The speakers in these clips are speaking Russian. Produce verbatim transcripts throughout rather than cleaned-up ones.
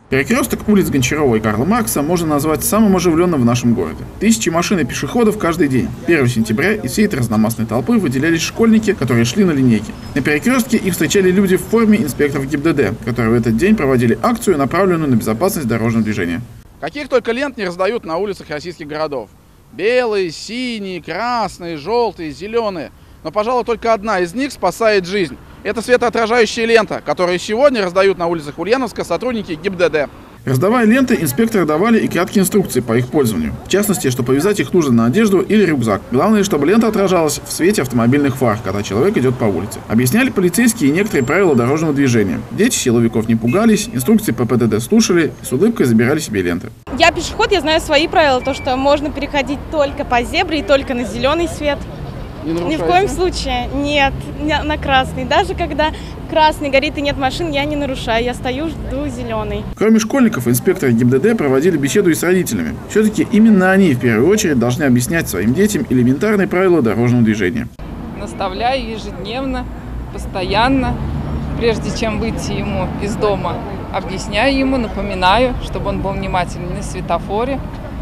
Перекресток улиц Гончарова и Карла Маркса можно назвать самым оживленным в нашем городе. Тысячи машин и пешеходов каждый день. первого сентября из всей этой разномастной толпы выделялись школьники, которые шли на линейке. На перекрестке их встречали люди в форме инспекторов ГИБДД, которые в этот день проводили акцию, направленную на безопасность дорожного движения. Каких только лент не раздают на улицах российских городов. Белые, синие, красные, желтые, зеленые. Но, пожалуй, только одна из них спасает жизнь. Это светоотражающая лента, которую сегодня раздают на улицах Ульяновска сотрудники ГИБДД. Раздавая ленты, инспекторы давали и краткие инструкции по их пользованию. В частности, что повязать их нужно на одежду или рюкзак. Главное, чтобы лента отражалась в свете автомобильных фар, когда человек идет по улице. Объясняли полицейские и некоторые правила дорожного движения. Дети силовиков не пугались, инструкции по ПДД слушали и с улыбкой забирали себе ленты. Я пешеход, я знаю свои правила, то что можно переходить только по зебре и только на зеленый свет. Ни в коем случае нет, на красный. Даже когда красный горит и нет машин, я не нарушаю, я стою, жду зеленый. Кроме школьников, инспекторы ГИБДД проводили беседу и с родителями. Все-таки именно они в первую очередь должны объяснять своим детям элементарные правила дорожного движения. Наставляю ежедневно, постоянно, прежде чем выйти ему из дома, объясняю ему, напоминаю, чтобы он был внимательный на светофоре,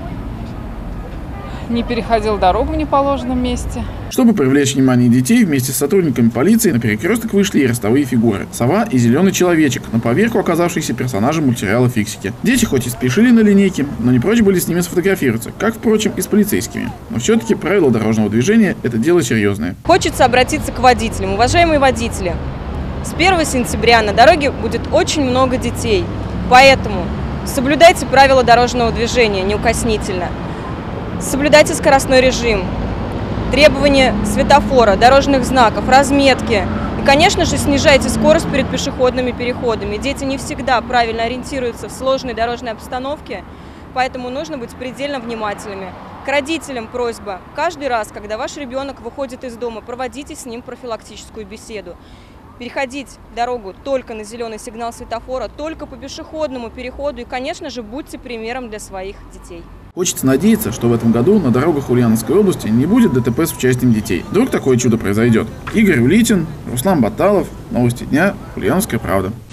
не переходил дорогу в неположенном месте. Чтобы привлечь внимание детей, вместе с сотрудниками полиции на перекресток вышли и ростовые фигуры. Сова и зеленый человечек, на поверку оказавшиеся персонажем мультсериала «Фиксики». Дети хоть и спешили на линейке, но не прочь были с ними сфотографироваться, как, впрочем, и с полицейскими. Но все-таки правила дорожного движения – это дело серьезное. Хочется обратиться к водителям. Уважаемые водители, с первого сентября на дороге будет очень много детей, поэтому соблюдайте правила дорожного движения неукоснительно. Соблюдайте скоростной режим, требования светофора, дорожных знаков, разметки. И, конечно же, снижайте скорость перед пешеходными переходами. Дети не всегда правильно ориентируются в сложной дорожной обстановке, поэтому нужно быть предельно внимательными. К родителям просьба. Каждый раз, когда ваш ребенок выходит из дома, проводите с ним профилактическую беседу. Переходить дорогу только на зеленый сигнал светофора, только по пешеходному переходу и, конечно же, будьте примером для своих детей. Хочется надеяться, что в этом году на дорогах Ульяновской области не будет ДТП с участием детей. Вдруг такое чудо произойдет. Игорь Улитин, Руслан Баталов. Новости дня. Ульяновская правда.